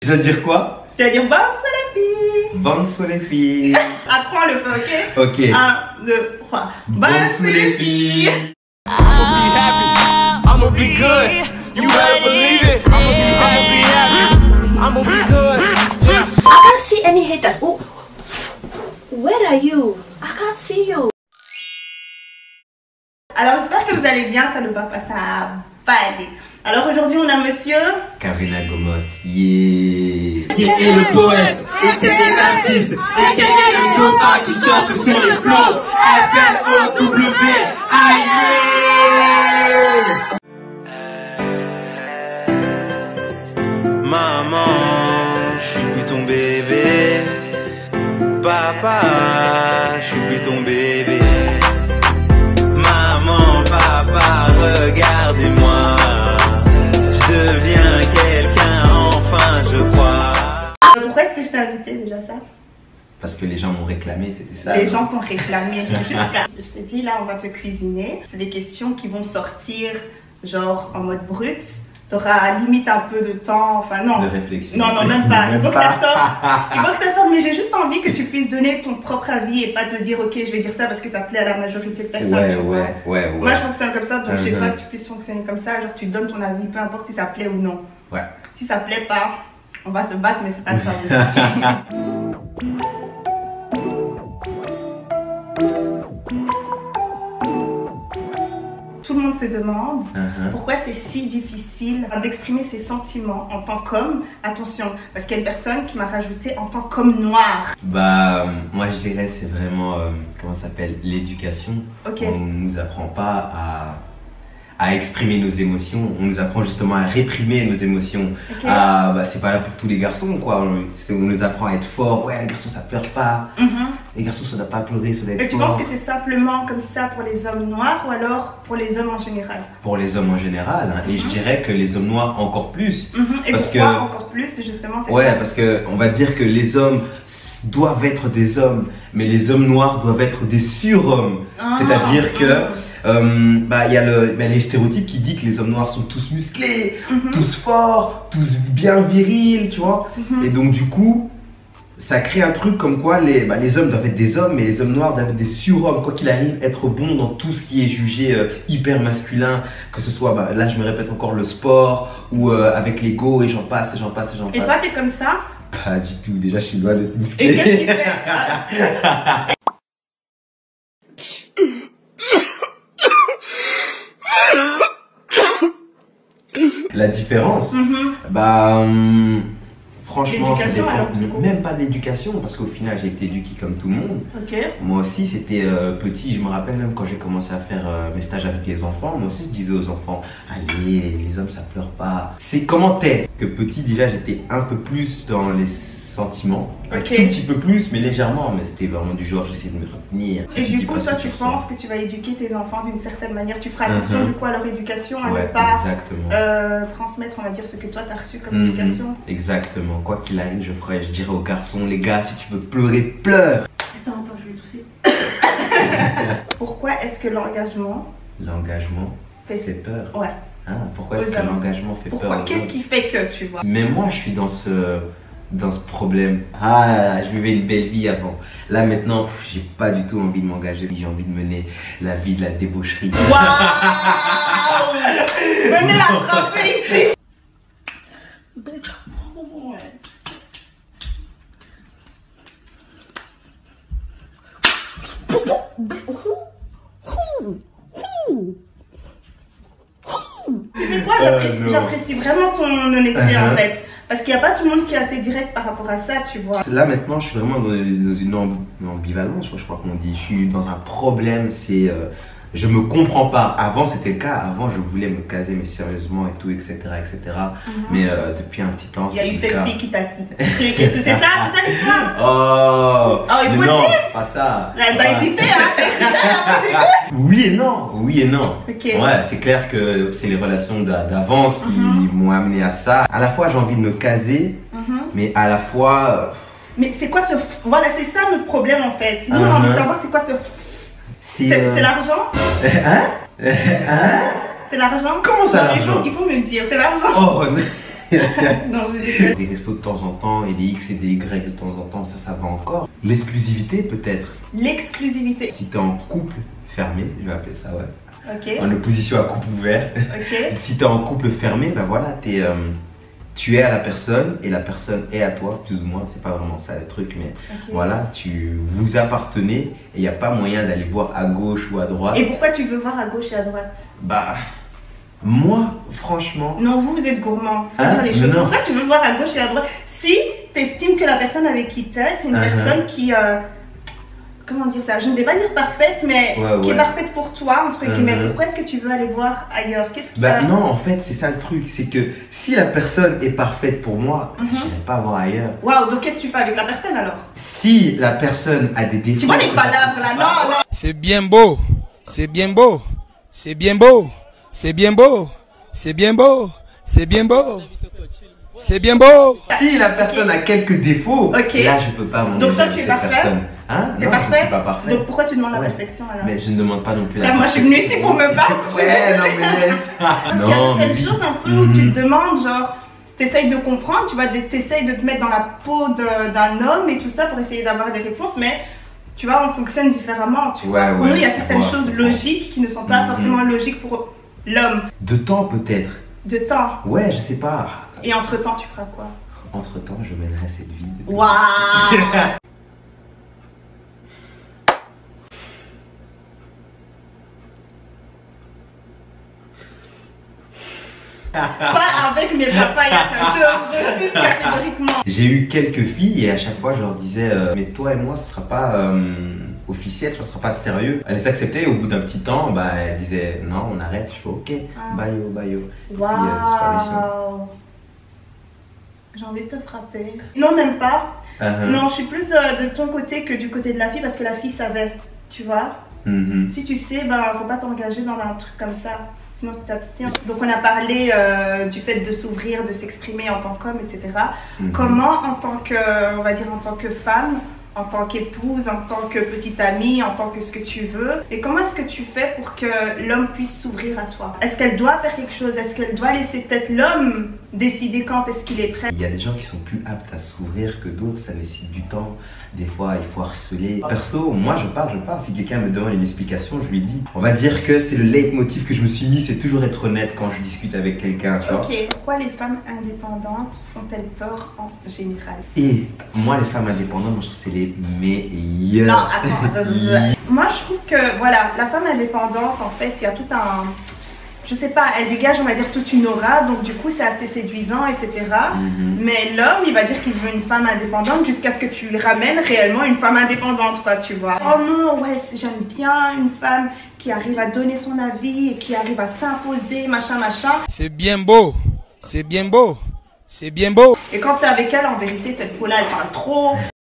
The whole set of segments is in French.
Tu vas dire quoi? Tu vas dire bonsoir les filles. Bonsoir les filles. À 3 on le fait, ok? Ok. 1, 2, 3. Bonsoir les filles. I'ma be happy. I'ma be good. You better believe it. I'ma be happy. I'ma be good. Yeah. I can't see any haters. Oh, where are you? I can't see you. Alors j'espère que vous allez bien, ça ne va pas, ça va aller. Alors aujourd'hui on a monsieur Karina Gomos, yeah. Qui est le poète, et qui est l'artiste, et qui est le dauphin qui chante sur les flots. FLOW, Maman, je suis plus ton bébé. Papa, je suis plus ton bébé. Maman, papa, regardez-moi. Je deviens quelqu'un, enfin je crois. Pourquoi est-ce que je t'ai invité déjà ça? Parce que les gens m'ont réclamé, c'était ça. Les gens t'ont réclamé jusqu'à... Je te dis là on va te cuisiner. C'est des questions qui vont sortir genre en mode brut. T'auras limite un peu de temps, enfin non. De réflexion. Non, non, même pas. Il faut que ça sorte. Il faut que ça sorte, mais j'ai juste envie que tu puisses donner ton propre avis et pas te dire ok je vais dire ça parce que ça plaît à la majorité de personnes. Ouais, tu vois. ouais. Moi je fonctionne comme ça, donc j'ai besoin que tu puisses fonctionner comme ça. Genre tu donnes ton avis, peu importe si ça plaît ou non. Ouais. Si ça plaît pas, on va se battre, mais c'est pas grave aussi. Tout le monde se demande pourquoi c'est si difficile d'exprimer ses sentiments en tant qu'homme. Attention, parce qu'il y a une personne qui m'a rajouté en tant qu'homme noir. Bah, moi je dirais c'est vraiment, comment ça s'appelle, l'éducation. Ok. On nous apprend pas à exprimer nos émotions, on nous apprend justement à réprimer nos émotions. Okay. Bah, c'est pas là pour tous les garçons quoi, on nous apprend à être fort, ouais les garçons ça pleure pas, les garçons ça doit pas pleurer, ça doit être Et tu fort. penses que c'est simplement comme ça pour les hommes noirs ou alors pour les hommes en général? Pour les hommes en général, hein. Et je dirais que les hommes noirs encore plus. Et parce pourquoi que, encore plus justement? ouais, ça parce que on va dire que les hommes doivent être des hommes, mais les hommes noirs doivent être des surhommes. C'est-à-dire que bah, y a les stéréotypes qui disent que les hommes noirs sont tous musclés, tous forts, tous bien virils, tu vois. Et donc du coup, ça crée un truc comme quoi les hommes doivent être des hommes, mais les hommes noirs doivent être des surhommes, quoi qu'il arrive, être bons dans tout ce qui est jugé hyper masculin, que ce soit, bah, là je me répète encore, le sport, ou avec l'ego, et j'en passe, et j'en passe, et j'en passe. Et toi t'es comme ça? Pas du tout, déjà je suis loin d'être musclé. Et qu'est-ce qui fait? La différence, bah franchement ça dépend, alors, du coup. même pas d'éducation, parce qu'au final j'ai été éduqué comme tout le monde. Ok. Moi aussi c'était petit, je me rappelle même quand j'ai commencé à faire mes stages avec les enfants, moi aussi je disais aux enfants, allez les hommes ça pleure pas. C'est comment t'es que petit déjà j'étais un peu plus dans les sentiments, un tout petit peu plus mais légèrement, mais c'était vraiment du genre j'essaie de me retenir. Et du coup toi tu penses que tu vas éduquer tes enfants d'une certaine manière, tu feras attention du coup à leur éducation, à ne pas transmettre on va dire ce que toi t'as reçu comme éducation. Exactement, quoi qu'il arrive je dirais aux garçons, les gars si tu veux pleurer, pleure. Attends, je vais tousser. Pourquoi est-ce que l'engagement fait peur? Ouais. Hein, pourquoi est-ce que l'engagement fait peur? Qu'est-ce qui fait que tu vois? Mais moi je suis dans ce problème. Ah là là, je vivais une belle vie avant. Là maintenant, j'ai pas du tout envie de m'engager. J'ai envie de mener la vie de la débaucherie. Waouh! Venez l'attraper ici! Tu sais quoi, j'apprécie vraiment ton honnêteté en fait. Parce qu'il n'y a pas tout le monde qui est assez direct par rapport à ça, tu vois. Là maintenant, je suis vraiment dans une ambivalence, je crois qu'on dit. Je suis dans un problème, c'est... je me comprends pas. Avant, c'était le cas. Avant, je voulais me caser, mais sérieusement et tout, etc. etc. Mais depuis un petit temps, il y a eu cette fille qui t'a truc. C'est ça l'histoire? Oh, il faut non, dire. pas ça. T'as hésité, hein? Oui et non, oui et non. Okay. Ouais, c'est clair que c'est les relations d'avant qui m'ont amené à ça. À la fois, j'ai envie de me caser, mais à la fois... Mais c'est quoi ce... Voilà, c'est ça notre problème en fait. Nous, on a envie de savoir c'est quoi ce... C'est l'argent? Hein? C'est l'argent? Comment ça, l'argent? Il faut me dire, c'est l'argent. Oh, Non, je déconne. Des restos de temps en temps et des X et des Y de temps en temps, ça va encore. L'exclusivité peut-être. L'exclusivité. Si t'es en couple fermé, je vais appeler ça, ouais. Ok. En opposition à couple ouvert. Ok. Si t'es en couple fermé, ben voilà, tu es à la personne et la personne est à toi, plus ou moins. C'est pas vraiment ça le truc, mais voilà, vous appartenez et il n'y a pas moyen d'aller voir à gauche ou à droite. Et pourquoi tu veux voir à gauche et à droite? Bah, moi, franchement. Non, vous êtes gourmand. Faut Hein? dire les choses. Non. Pourquoi tu veux voir à gauche et à droite? Si t'estimes que la personne avec qui t'es, c'est une personne qui. Comment dire ça? Je ne vais pas dire parfaite, mais qui est parfaite pour toi, entre guillemets. Pourquoi est-ce que tu veux aller voir ailleurs? Qu'est-ce qui non, en fait, c'est ça le truc. C'est que si la personne est parfaite pour moi, je n'irai pas voir ailleurs. Waouh, donc qu'est-ce que tu fais avec la personne alors? Si la personne a des défauts. Tu vois les palabres là? Non, non. C'est bien beau, c'est bien beau, c'est bien beau, c'est bien beau, c'est bien beau, c'est bien beau. C'est bien beau. Si la personne a quelques défauts, là je peux pas m'engager. Donc toi tu es parfait? Hein? T'es Non, parfait? je ne suis pas parfait. Donc pourquoi tu demandes la perfection alors? Mais je ne demande pas non plus la perfection. Moi je suis venue ici pour me battre. Ouais, non mais laisse. Parce qu'il y a certaines choses un peu où tu te demandes, genre, t'essayes de comprendre, tu vois, t'essayes de te mettre dans la peau d'un homme et tout ça pour essayer d'avoir des réponses, mais tu vois, on fonctionne différemment, tu vois. Pour nous, il y a certaines choses logiques qui ne sont pas forcément logiques pour l'homme. De temps peut-être. De temps? Ouais, je sais pas. Et entre temps, tu feras quoi? Entre temps, je mènerai cette vie. Waouh! Pas avec mes papayas, je refuse catégoriquement. J'ai eu quelques filles et à chaque fois je leur disais mais toi et moi ce sera pas officiel, ce sera pas sérieux. Elles les acceptaient et au bout d'un petit temps bah, elles disaient non on arrête, je fais ok, bye yo. Waouh! J'ai envie de te frapper. Non même pas. Non je suis plus de ton côté que du côté de la fille parce que la fille savait, tu vois. Si tu sais, ben faut pas t'engager dans un truc comme ça. Sinon tu t'abstiens. Donc on a parlé du fait de s'ouvrir, de s'exprimer en tant qu'homme, etc. Comment en tant que, on va dire en tant que femme, en tant qu'épouse, en tant que petite amie, en tant que ce que tu veux, et comment est-ce que tu fais pour que l'homme puisse s'ouvrir à toi? Est-ce qu'elle doit faire quelque chose? Est-ce qu'elle doit laisser peut-être l'homme décider quand est-ce qu'il est prêt? Il y a des gens qui sont plus aptes à s'ouvrir que d'autres, ça nécessite du temps. Des fois, il faut harceler. Perso, moi je parle. Si quelqu'un me demande une explication, je lui dis. On va dire que c'est le leitmotiv que je me suis mis, c'est toujours être honnête quand je discute avec quelqu'un, tu vois. Ok. Pourquoi les femmes indépendantes font-elles peur en général? Et moi, les femmes indépendantes, moi je trouve que c'est les meilleures. Non, attends. Moi, je trouve que, voilà, la femme indépendante, en fait, il y a tout un... Je sais pas, elle dégage, on va dire, toute une aura, donc du coup, c'est assez séduisant, etc. Mais l'homme, il va dire qu'il veut une femme indépendante jusqu'à ce que tu lui ramènes réellement une femme indépendante, quoi, tu vois. Oh non, ouais, j'aime bien une femme qui arrive à donner son avis et qui arrive à s'imposer, machin. C'est bien beau, c'est bien beau, c'est bien beau. Et quand t'es avec elle, en vérité, cette go-là, elle parle trop.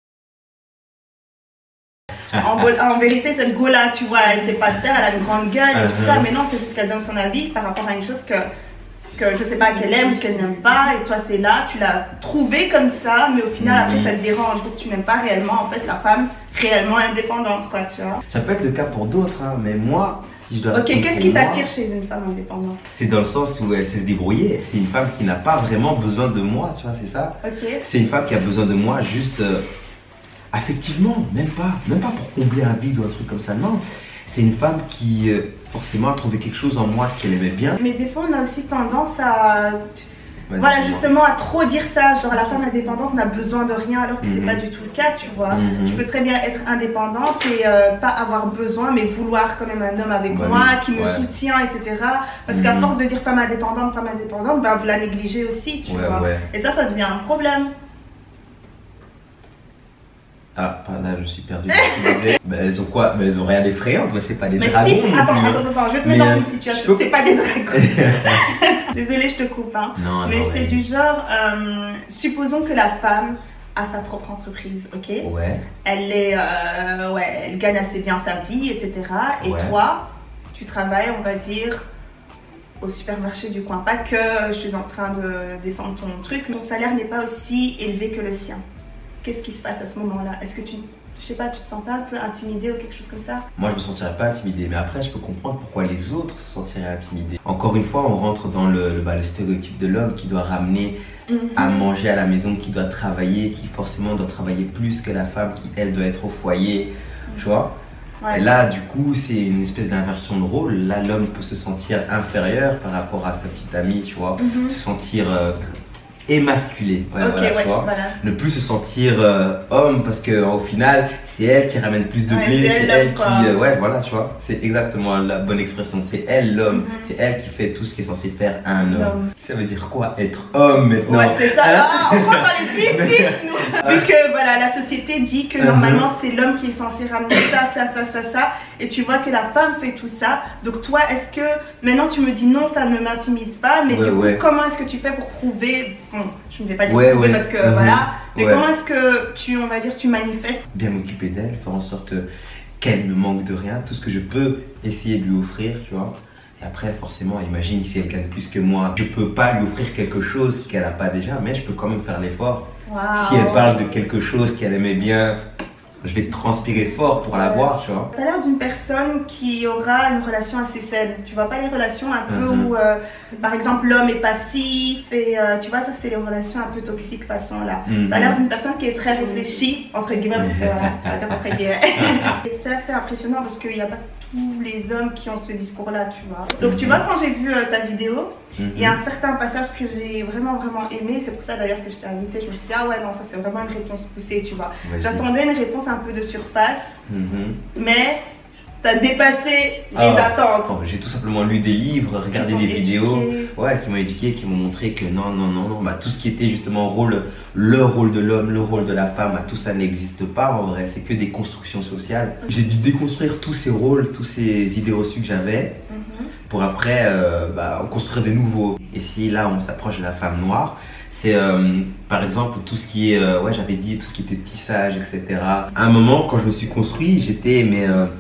En vérité, cette go-là, tu vois, elle sait pas se taire, elle a une grande gueule et tout ça, mais non, c'est juste qu'elle donne son avis par rapport à une chose que je sais pas, qu'elle aime ou qu'elle n'aime pas, et toi t'es là, tu l'as trouvée comme ça, mais au final après ça te dérange, donc tu n'aimes pas réellement en fait la femme réellement indépendante, quoi, tu vois. Ça peut être le cas pour d'autres, hein, mais moi, si je dois... Ok, qu'est-ce qui t'attire chez une femme indépendante? C'est dans le sens où elle sait se débrouiller, c'est une femme qui n'a pas vraiment besoin de moi, tu vois, c'est ça. Ok. C'est une femme qui a besoin de moi juste... affectivement, même pas pour combler un vide ou un truc comme ça, non. C'est une femme qui forcément a trouvé quelque chose en moi qu'elle aimait bien. Mais des fois on a aussi tendance à... Voilà, justement à trop dire ça, genre la femme indépendante n'a besoin de rien alors que c'est pas du tout le cas, tu vois. Je peux très bien être indépendante et pas avoir besoin mais vouloir quand même un homme avec moi qui me soutient, etc. Parce qu'à force de dire femme indépendante, ben vous la négligez aussi, tu vois. Et ça devient un problème. Ah, là je suis perdu. Mais elles ont quoi? Mais elles ont rien d'effrayant, mais c'est pas des dragons. Mais si, attends, je te mets dans une situation. C'est pas des dragons. Désolée, je te coupe, hein. Non, mais c'est du genre, supposons que la femme a sa propre entreprise, ok? Ouais. Elle est, elle gagne assez bien sa vie, etc. Et toi, tu travailles, on va dire, au supermarché du coin. Pas que je suis en train de descendre ton truc, ton salaire n'est pas aussi élevé que le sien. Qu'est-ce qui se passe à ce moment-là? Est-ce que tu je sais pas, tu te sens pas un peu intimidé ou quelque chose comme ça? Moi je me sentirais pas intimidé, mais après je peux comprendre pourquoi les autres se sentiraient intimidés. Encore une fois, on rentre dans le stéréotype de l'homme qui doit ramener à manger à la maison, qui doit travailler, qui forcément doit travailler plus que la femme qui elle doit être au foyer, tu vois. Et là du coup c'est une espèce d'inversion de rôle. Là l'homme peut se sentir inférieur par rapport à sa petite amie, tu vois, se sentir émasculé, ne plus se sentir homme parce que au final c'est elle qui ramène plus de blé, c'est elle qui voilà, tu vois, c'est exactement la bonne expression, c'est elle l'homme, c'est elle qui fait tout ce qui est censé faire un homme. Ça veut dire quoi être homme maintenant? Ouais, c'est ça. On prend dans les tips. Vu que voilà, la société dit que normalement c'est l'homme qui est censé ramener ça, et tu vois que la femme fait tout ça. Donc toi, est-ce que maintenant tu me dis non, ça ne m'intimide pas, mais du coup, comment est-ce que tu fais pour prouver? Bon, je ne vais pas dire prouver parce que voilà, mais comment est-ce que tu, on va dire, tu manifestes? Bien m'occuper d'elle, faire en sorte qu'elle ne manque de rien, tout ce que je peux essayer de lui offrir, tu vois. Et après, forcément, imagine si elle gagne plus que moi, je peux pas lui offrir quelque chose qu'elle n'a pas déjà, mais je peux quand même faire l'effort. Si elle parle de quelque chose qu'elle aimait bien, je vais transpirer fort pour l'avoir, tu vois. Tu as l'air d'une personne qui aura une relation assez saine. Tu vois pas les relations un peu où, par exemple, l'homme est passif et tu vois, ça c'est les relations un peu toxiques façon là. Tu as l'air d'une personne qui est très réfléchie, entre guillemets, parce que entre guillemets. Et c'est assez impressionnant parce qu'il n'y a pas tous les hommes qui ont ce discours-là, tu vois. Donc tu vois, quand j'ai vu ta vidéo, il y a un certain passage que j'ai vraiment aimé. C'est pour ça d'ailleurs que je t'ai invité. Je me suis dit, ah ouais, non, ça c'est vraiment une réponse poussée, tu vois. J'attendais une réponse un peu de surface, mais t'as dépassé les attentes. J'ai tout simplement lu des livres, regardé des vidéos qui m'ont éduqué, qui m'ont montré que non, tout ce qui était justement le rôle de l'homme, le rôle de la femme, tout ça n'existe pas en vrai, c'est que des constructions sociales. J'ai dû déconstruire tous ces rôles, tous ces idées reçues que j'avais pour après en construire des nouveaux. Et si là on s'approche de la femme noire, c'est par exemple tout ce qui est, j'avais dit tout ce qui était tissage, etc. À un moment quand je me suis construit, j'étais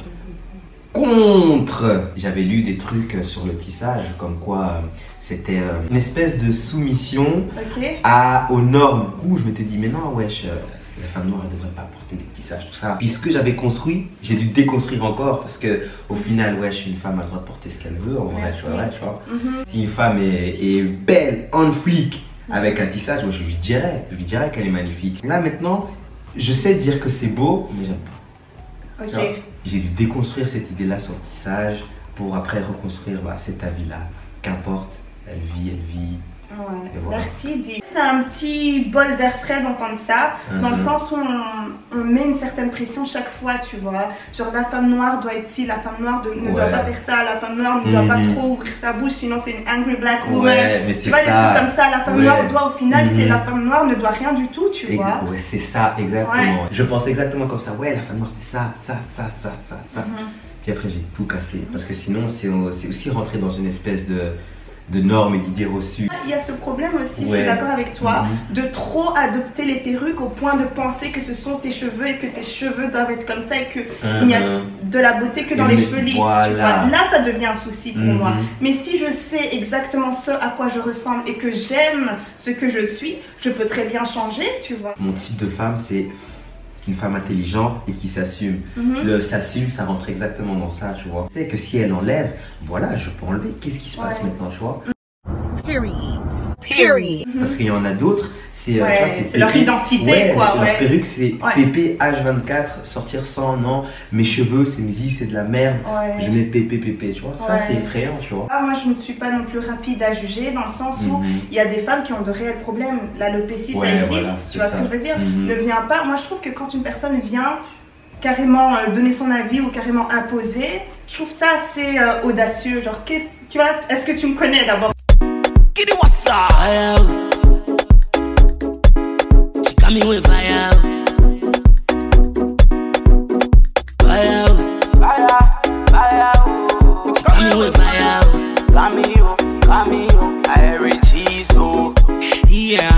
contre. J'avais lu des trucs sur le tissage, comme quoi c'était une espèce de soumission aux normes. Du coup, je m'étais dit, mais non, la femme noire, elle devrait pas porter des tissages, tout ça. Puis ce que j'avais construit, j'ai dû déconstruire encore parce que au final, je suis une femme, elle a le droit de porter ce qu'elle veut, en vrai, tu vois. Si une femme est belle, en flic, avec un tissage, je lui dirais qu'elle est magnifique. Là maintenant, je sais dire que c'est beau, mais j'aime pas. J'ai dû déconstruire cette idée-là sur le tissage pour après reconstruire cet avis-là. Qu'importe, elle vit. Voilà. Merci Di. C'est un petit bol d'air frais d'entendre ça, dans le sens où on met une certaine pression chaque fois, tu vois. Genre la femme noire doit être ci, la femme noire ne doit pas faire ça, la femme noire ne doit pas trop ouvrir sa bouche, sinon c'est une angry black woman. Tu vois, des trucs comme ça, la femme noire doit au final, c'est la femme noire ne doit rien du tout, tu vois. Ouais, c'est ça, exactement. Je pensais exactement comme ça, la femme noire c'est ça. Puis après j'ai tout cassé, parce que sinon c'est aussi rentrer dans une espèce de normes et d'idées reçues. Il y a ce problème aussi, je suis d'accord avec toi, de trop adopter les perruques au point de penser que ce sont tes cheveux et que tes cheveux doivent être comme ça et qu'il n'y a de la beauté que dans les cheveux lisses. Tu vois. Là, ça devient un souci pour moi. Mais si je sais exactement ce à quoi je ressemble et que j'aime ce que je suis, je peux très bien changer, tu vois. Mon type de femme, c'est une femme intelligente et qui s'assume. Le s'assume, ça rentre exactement dans ça, tu vois. C'est que si elle enlève, je peux enlever. Qu'est-ce qui se passe maintenant, tu vois? Period. Parce qu'il y en a d'autres, c'est leur identité, quoi. Leur perruque, c'est PP H24, sortir sans, non, mes cheveux, c'est musique, c'est de la merde, je mets PP, tu vois. Ça, c'est effrayant, tu vois. Moi, je ne suis pas non plus rapide à juger, dans le sens où il y a des femmes qui ont de réels problèmes. L'alopécie, ça existe, tu vois ce que je veux dire. Ne viens pas. Moi, je trouve que quand une personne vient carrément donner son avis ou carrément imposer, je trouve ça assez audacieux. Genre, tu vois, est-ce que tu me connais d'abord?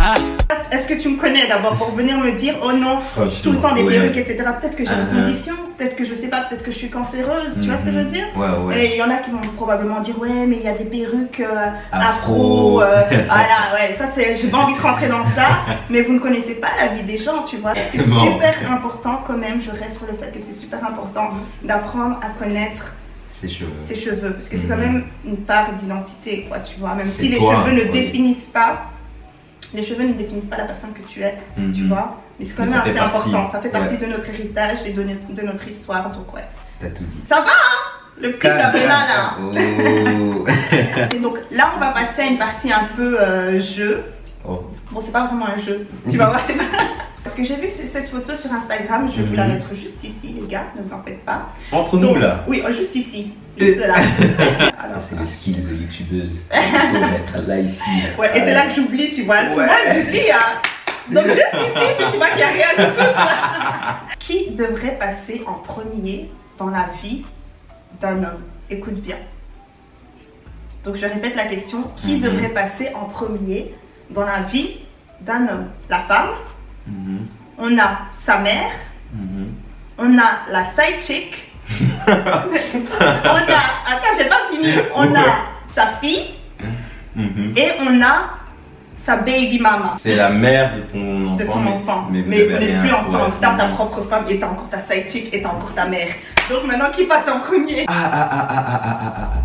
Est-ce que tu me connais d'abord pour venir me dire oh non, tout le temps des perruques, etc. Peut-être que j'ai une condition. peut-être que je sais pas, peut-être que je suis cancéreuse, tu vois ce que je veux dire? Ouais. Et il y en a qui vont probablement dire ouais, mais il y a des perruques afro, voilà, ouais, ça c'est, j'ai pas envie de rentrer dans ça, mais vous ne connaissez pas la vie des gens, tu vois. C'est super important quand même, je reste sur le fait que c'est super important d'apprendre à connaître ses cheveux, parce que c'est quand même une part d'identité, quoi, tu vois, même si les cheveux ne définissent pas. Les cheveux ne définissent pas la personne que tu es, tu vois, mais c'est quand même assez important. Ça fait partie de notre héritage et de notre histoire, donc ouais. T'as tout dit. Ça va, hein? Le petit Gabriela là. Oh. Et donc là, on va passer à une partie un peu jeu. Oh. Bon, c'est pas vraiment un jeu. Tu vas voir, c'est pas... Parce que j'ai vu cette photo sur Instagram, je vais vous la mettre juste ici, les gars, ne vous en faites pas. Entre nous là? Oui, juste ici, juste là. Alors, ça, c'est les skills de youtubeuse. Il faut mettre là, ici. Ouais, et c'est là que j'oublie, tu vois. Souvent, j'oublie, hein. Donc, juste ici, puis tu vois qu'il n'y a rien du tout, tu vois. Qui devrait passer en premier dans la vie d'un homme? Écoute bien. Donc, je répète la question. Qui devrait passer en premier dans la vie d'un homme? La femme? On a sa mère, on a la side chick, on a, attends, j'ai pas fini, on a sa fille et on a sa baby mama. C'est la mère de ton enfant. De ton enfant, mais vous n'êtes plus ensemble, t'as ta propre femme et t'as encore ta side chick et t'as encore ta mère. Donc maintenant qui passe en premier?